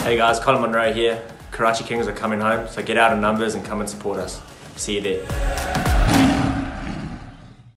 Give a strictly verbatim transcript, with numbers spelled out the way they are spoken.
Hey guys, Colin Munro here. Karachi Kings are coming home, so get out in numbers and come and support us. See you there.